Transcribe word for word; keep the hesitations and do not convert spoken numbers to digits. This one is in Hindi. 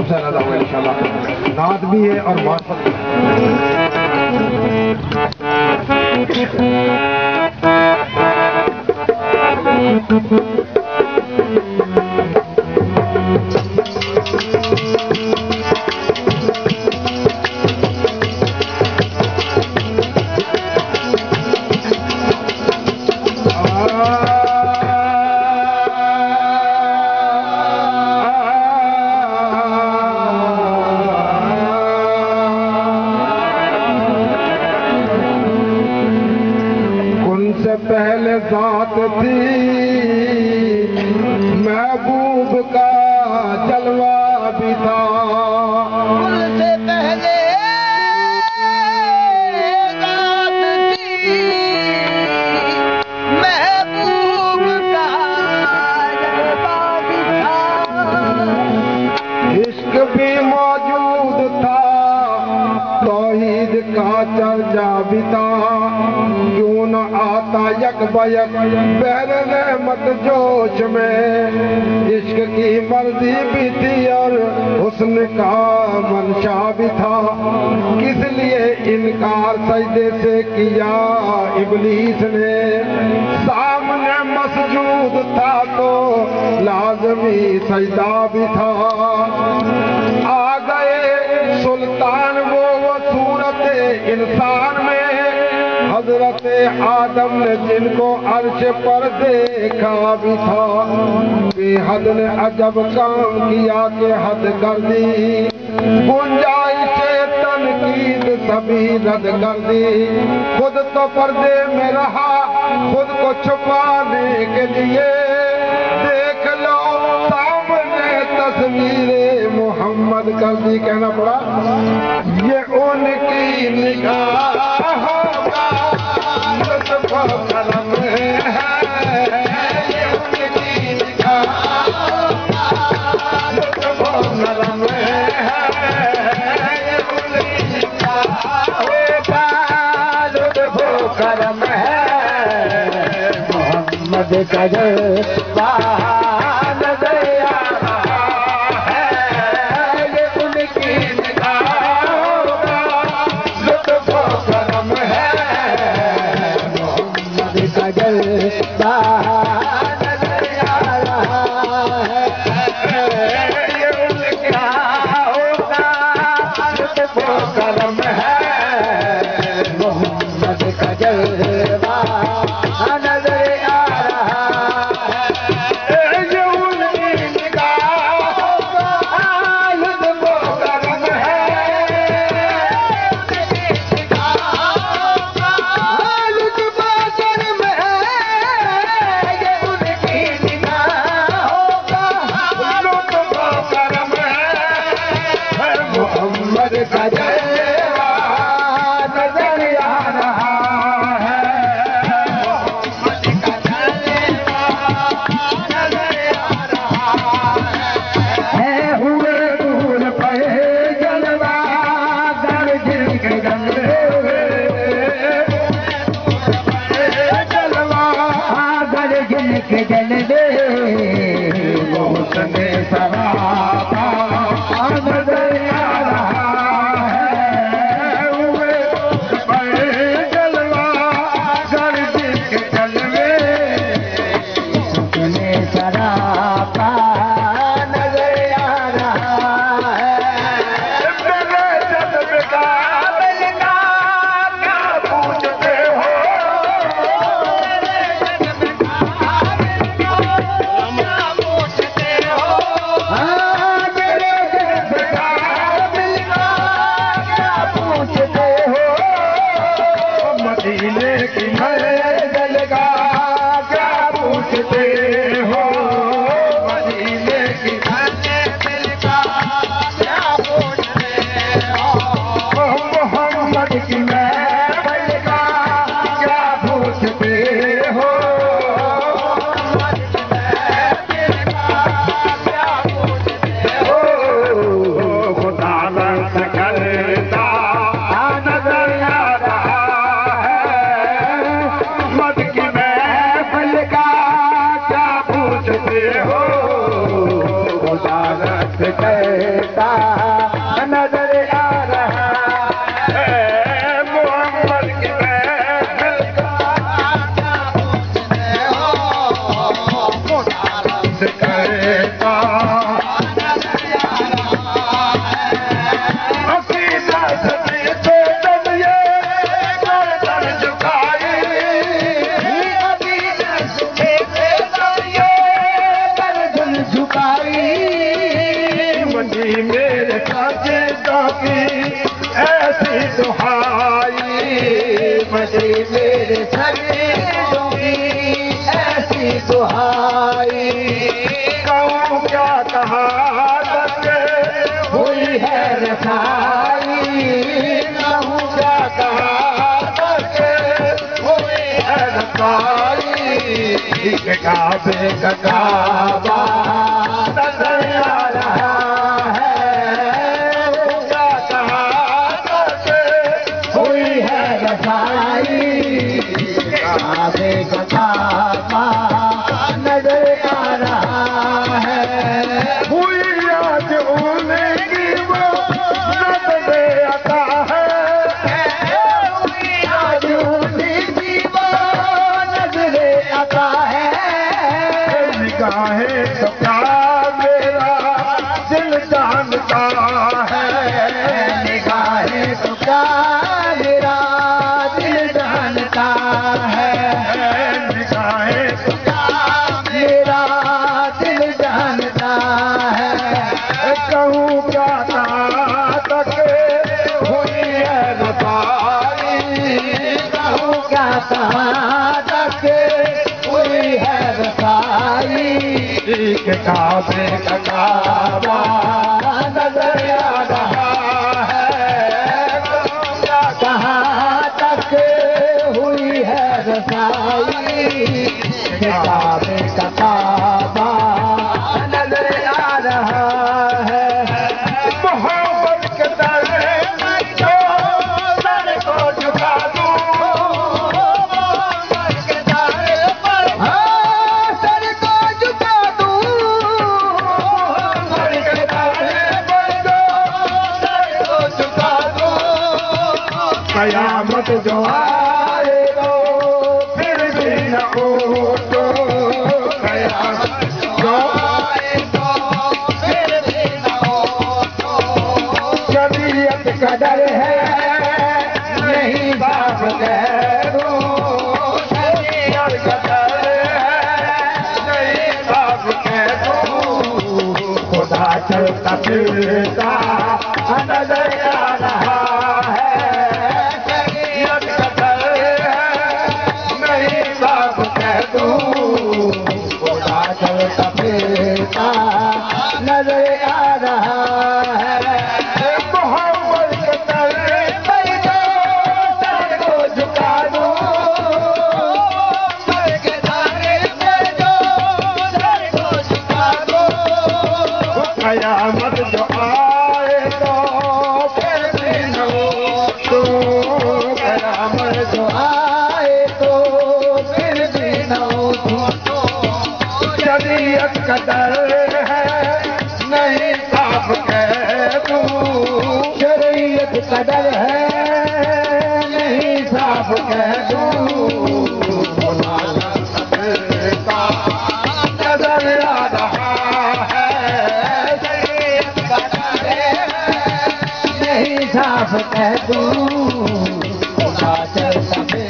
सबसे ज्यादा होगा इंशाल्लाह। नाद भी है और मार्फत भी पहले ज़ात थी महबूब का जलवा भी था। उनसे पहले ज़ात थी महबूब का जलवा भी था। इश्क भी मौजूद था तौहीद का चर्चा भी था। क्यों न आता यक बयक बहर रहमत जोश में। इश्क की मर्जी भी थी और हुस्न का मंशा भी था। किस लिए इनकार सजदे से किया इब्लीस ने। सामने मसजूद था तो लाजमी सजदा भी था। आ गए सुल्तान वो वो सूरत इंसान में। हजरत आदम ने जिनको अर्श पर देखा भी था। बेहद ने अजब काम किया कि हद कर दी। गुंजाइश तनकीद सभी रद्द कर दी। खुद तो पर्दे में रहा खुद को छुपाने के लिए। देख लो सामने तस्वीरें मोहम्मद कर दी। कहना पड़ा ये उनकी निगाहों का लुत्फ करम है। ये उनकी निगाहों का लुत्फ करम है। ये उनकी निगाहों का लुत्फ करम है। मोहम्मद का जलवा नज़र आ रहा है। ये उनकी निगाहों का लुत्फ करम है। मोहम्मद का जलवा नज़र आ रहा है। ये उनकी निगाहों का लुत्फ करम है। मोहम्मद का जलवा नज़र आ रहा है। ये उनकी निगाहों का लुत्फ करम है। निगाहों का लुत्फ करम है। ये उनकी निगाहों का लुत्फ करम है। मोहम्मद का जलवा नज़र आ रहा है। मोहम्मद का जलवा नज़र आ रहा है। है हुए दूर पे जलवा दर जिनके जलवे। जलवा दर जिनके जलवे। वो हुस्ने सरापा नज़र आ रहा है। हुए दूर पे जलवा दर जिनके जलवे। हुस्ने सरापा नज़र आ रहा है। मेरे जज्ब का मिलना क्या पूछते हो। मेरे जज्ब का मिलना फिरता नजर आ रहा है। मोहम्मद की महफिल का क्या पूछने हो, मुतारफ करता नजर आ रहा है। अकीदा सदी से जब ये गर्दन झुकाई, अकीदा सदी से जब ये गर्दन झुकाई, बनी मेरे साजिदा की ऐसी दुहाई, बनी मेरे साजिदों की ऐसी दुहाई। कहूँ क्या कहा तक हुई है रसाई, कहूँ क्या कहा तक हुई है रसाई। काबे का काबा नजर आ रहा है, क्या कहा तक हुई है रसाई। काबे का काबा नजर आ रहा है। हुई आज उनकी वो नजर आता है, हुई आज उनकी वो नजर आता है। निगाहें तो क्या मेरा दिल जानता है, निगाहें तो क्या मेरा दिल जानता है, निगाहें तो क्या मेरा दिल जानता है। कहूँ क्या तक हुई है रसाई, कहूँ क्या तक हुई है रसाई। काबे का काबा नजर आ रहा है, कहाँ तक हुई है रसाई। काबे का काबा नजर आ रहा है। मोहब्बत के दर पर जो सर को झुका दूं, मोहब्बत के दर पर सर को झुका दूं, मोहब्बत के दर पर जो सर को झुका दूं। कयामत जो आए तो फिर भी न उठो, कयामत जो आए तो फिर भी न उठो। शरीयत का डर है नहीं बाप कह दो, शरीयत का डर है नहीं बाप कह दो। खुदा चलता फिरता नजर आ रहा है, शरीयत का डर है नहीं बाप कह दो। खुदा चलता फिरता नजर आ रहा है। मोहम्मद के दर पर जो सर को झुका दो, सर के दर पर जो सर को झुका दो। कयामत जो आए तो फिर भी न उठो, कयामत जो आए तो फिर भी न उठो। शरीयत का डर है नहीं साफ कह दूं, शरीयत का डर है नहीं साफ कह दूं। नजर आ रहा है, शरीयत का डर है नहीं साफ कह दूं। खुदा चलता